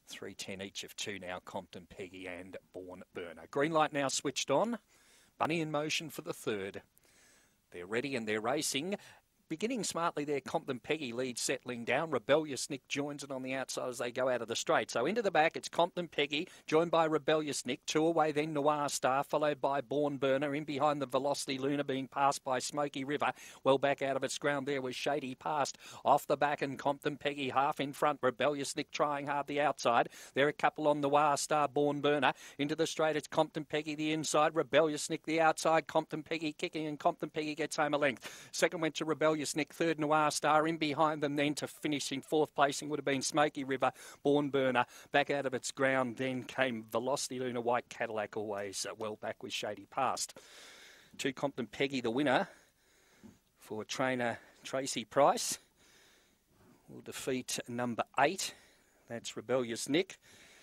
3:10 each of two now, Compton Peggy and Born Burner. Green light now switched on. Bunny in motion for the third. They're ready and they're racing. Beginning smartly there, Compton Peggy leads settling down. Rebellious Nick joins it on the outside as they go out of the straight. So into the back, it's Compton Peggy, joined by Rebellious Nick. Two away then, Noir Star, followed by Born Burner. In behind the Velocity Luna, being passed by Smoky River. Well back out of its ground there was Shady Past. Off the back and Compton Peggy half in front. Rebellious Nick trying hard the outside. There a couple on Noir Star, Born Burner. Into the straight, it's Compton Peggy the inside. Rebellious Nick the outside. Compton Peggy kicking and Compton Peggy gets home a length. Second went to Rebellious Nick, third Noir Star. In behind them then to finish in fourth placing would have been Smoky River, Born Burner. Back out of its ground then came Velocity Luna, White Cadillac, always well back with Shady Past. To Compton Peggy the winner for trainer Tracy Price. Will defeat number 8. That's Rebellious Nick,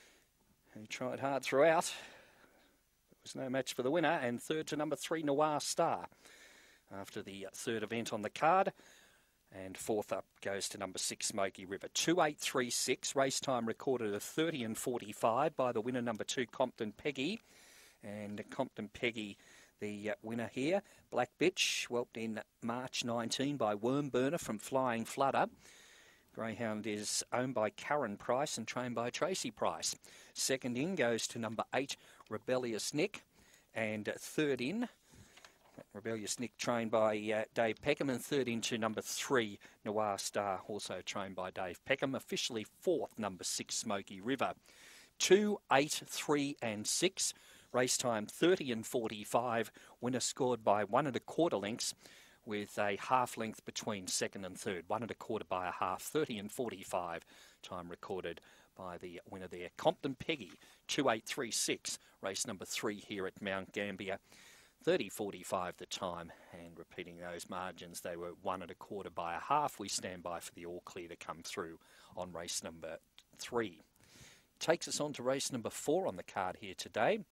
who tried hard throughout. There was no match for the winner. And third to number 3 Noir Star after the third event on the card. And fourth up goes to number 6, Smoky River. 2:836. Race time recorded at 30 and 45 by the winner, number 2, Compton Peggy. And Compton Peggy, the winner here. Black Bitch, whelped in March 19 by Worm Burner from Flying Fludder. Greyhound is owned by Karen Price and trained by Tracy Price. Second in goes to number 8, Rebellious Nick. And third in, Rebellious Nick, trained by Dave Peckham, and third into number 3, Noir Star, also trained by Dave Peckham. Officially fourth, number 6, Smoky River. 2, 8, 3 and 6. Race time 30 and 45. Winner scored by 1 1/4 lengths with a half length between second and third. 1 1/4 by a half, 30 and 45. Time recorded by the winner there, Compton Peggy. 2:836. Race number 3 here at Mount Gambier. 30:45 the time, and repeating those margins, they were 1 1/4 by a half. We stand by for the all clear to come through on race number 3. Takes us on to race number 4 on the card here today.